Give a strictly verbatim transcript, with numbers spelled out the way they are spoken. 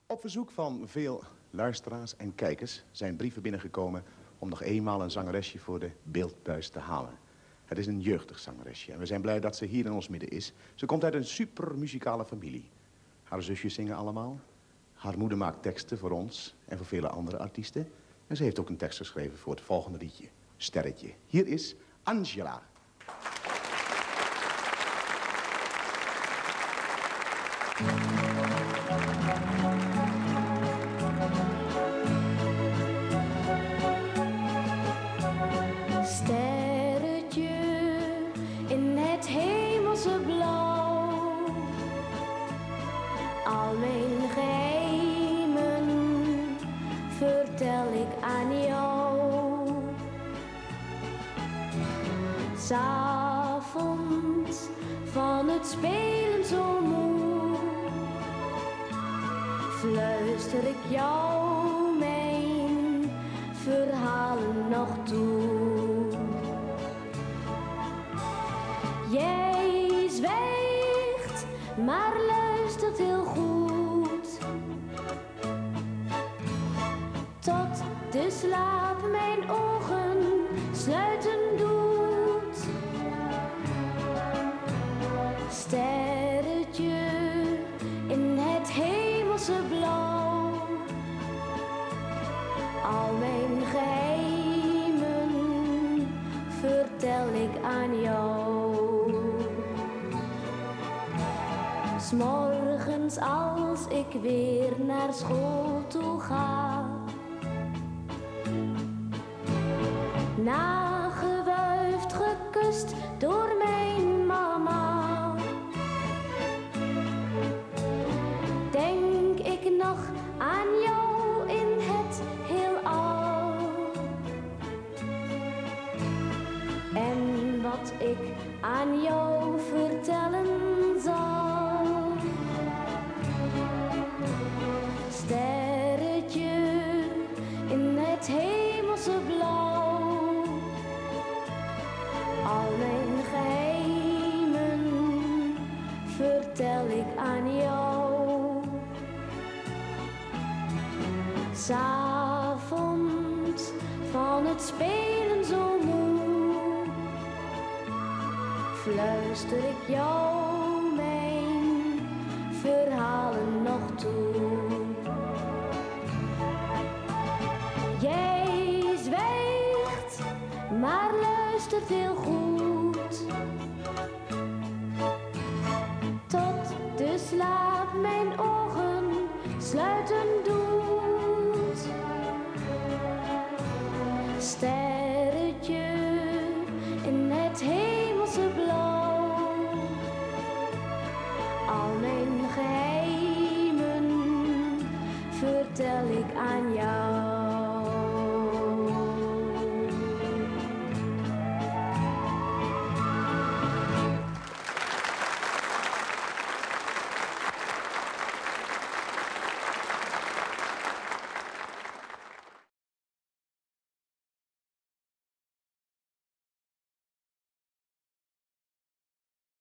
Op verzoek van veel luisteraars en kijkers zijn brieven binnengekomen om nog eenmaal een zangeresje voor de beeldbuis te halen. Het is een jeugdig zangeresje en we zijn blij dat ze hier in ons midden is. Ze komt uit een supermuzikale familie. Haar zusjes zingen allemaal. Haar moeder maakt teksten voor ons en voor vele andere artiesten. En ze heeft ook een tekst geschreven voor het volgende liedje, Sterretje. Hier is Angela. Sterretje in het hemelse blauw, al mijn geheimen vertel ik aan jou. 'S Avonds van het spelen zo moe, fluister ik jou mijn verhalen nog toe. Jij zwijgt, maar luistert heel goed, tot de slaap mijn ogen sluiten doet. Sterretje in het hemelse blauw, al mijn geheimen vertel ik aan jou. 'S Morgens als ik weer naar school toe ga, nagewuifd gekust door mijn mama, denk ik nog aan jou in het heelal. En wat ik aan jou vertellen zal. Sterretje in het hemelse blauw, al mijn geheimen vertel ik aan jou. 'S Avonds van het spelen zo moe, fluister ik jou mijn verhalen nog toe. Jij zwijgt, maar luistert heel goed, tot de slaap mijn ogen sluiten doet. Sterretje in het hemelse blauw, al mijn geheimen vertel ik aan jou.